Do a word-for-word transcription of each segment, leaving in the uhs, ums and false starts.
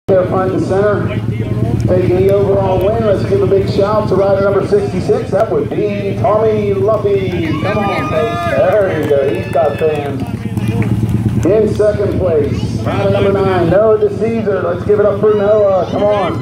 There, front and center, taking the overall win. Let's give a big shout to rider number sixty-six. That would be Tommy Luffy. Come on, folks. There you go. He's got fans. In second place, rider number nine, Noah DeCesar. Let's give it up for Noah. Come on.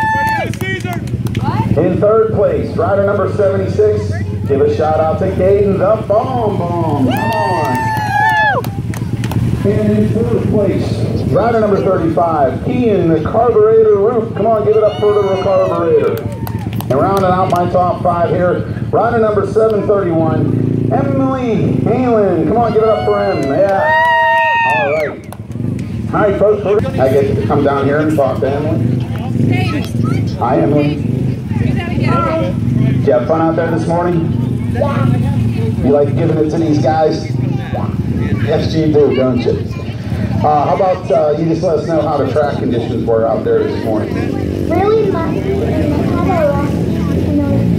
In third place, rider number seventy-six. Give a shout out to Gaden the Bomb Bomb. Come on. And in fourth place, rider number thirty-five, Kean the Carburetor Roof. Come on, give it up for the Carburetor. And rounding out my top five here, rider number seven thirty-one, Emily Halen. Come on, give it up for him. Yeah. All right. All right, folks. I get to come down here and talk to Emily. Hi, Emily. Did you have fun out there this morning? Yeah. You like giving it to these guys? Yes, you do, don't you? Uh, how about uh, you just let us know how the track conditions were out there this morning? Really muddy, and I had a lot, you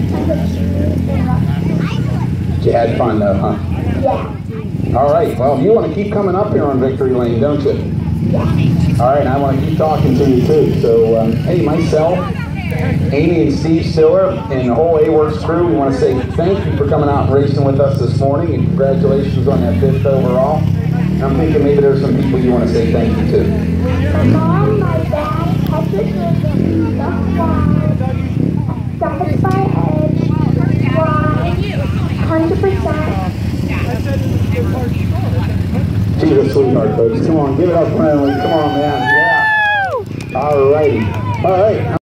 know, You had fun though, huh? Yeah. All right, well, you want to keep coming up here on Victory Lane, don't you? Yeah. All right, and I want to keep talking to you too. So, um, hey, myself, Amy and Steve Stiller, and the whole A-Works crew, we want to say thank you for coming out and racing with us this morning, and congratulations on that fifth overall. And I'm thinking maybe there's some people you want to say thank you to. My mom, my dad, Patrick Wilson, Doc Wise, Graphics by Edge, Ron, one hundred percent. She's a sweetheart, folks. Come on, give it up for Emily. Come on, man. Yeah. All righty. All right.